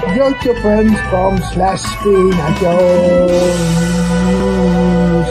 youtube.com/Pina Jones.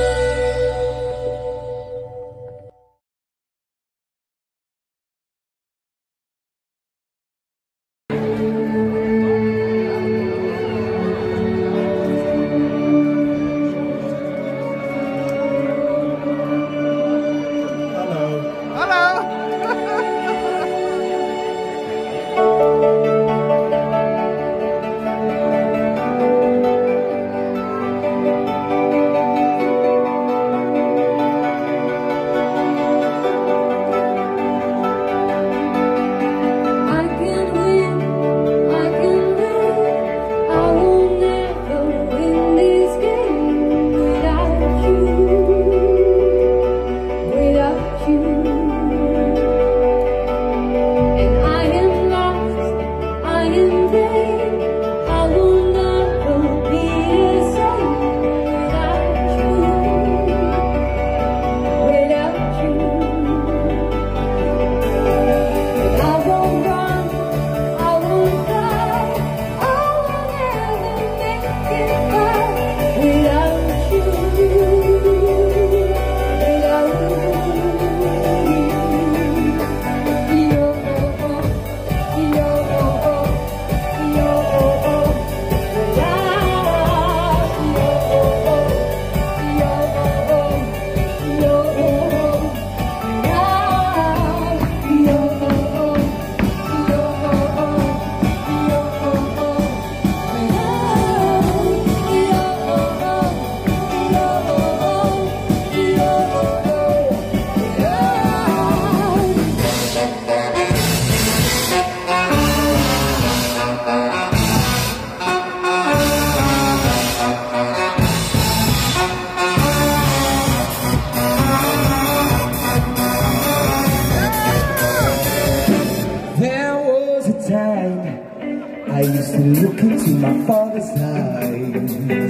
I used to look into my father's eyes.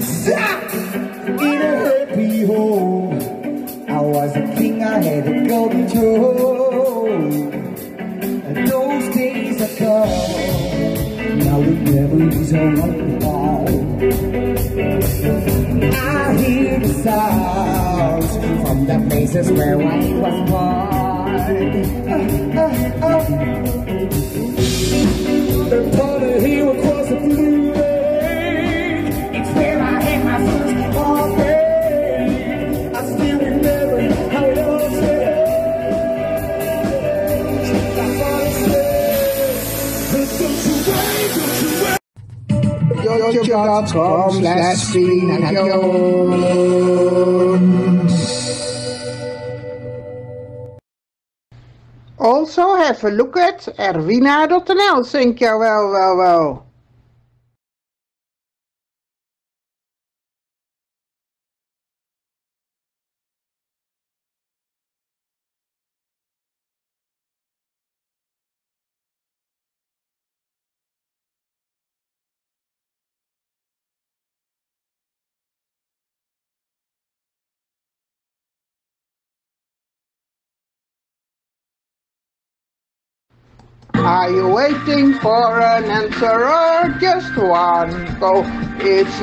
In a happy home, I was a king, I had a golden throne. And those days are gone, now the memories are on the wall. I hear the sounds from the places where I was born. The border here across the blue lake, it's where I had my first heartbreak. I still remember how it all changed. My father said, don't you wait, don't you wait. youtube.com/Pina Jones. Also have a look at erwina.nl, think you well. Are you waiting for an answer or just one? Go, it's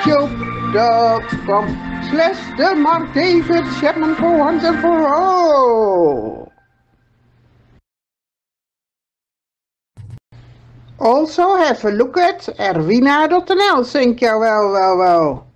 youtube.com/David Chapman for once and for all. Also have a look at erwina.nl, think you well.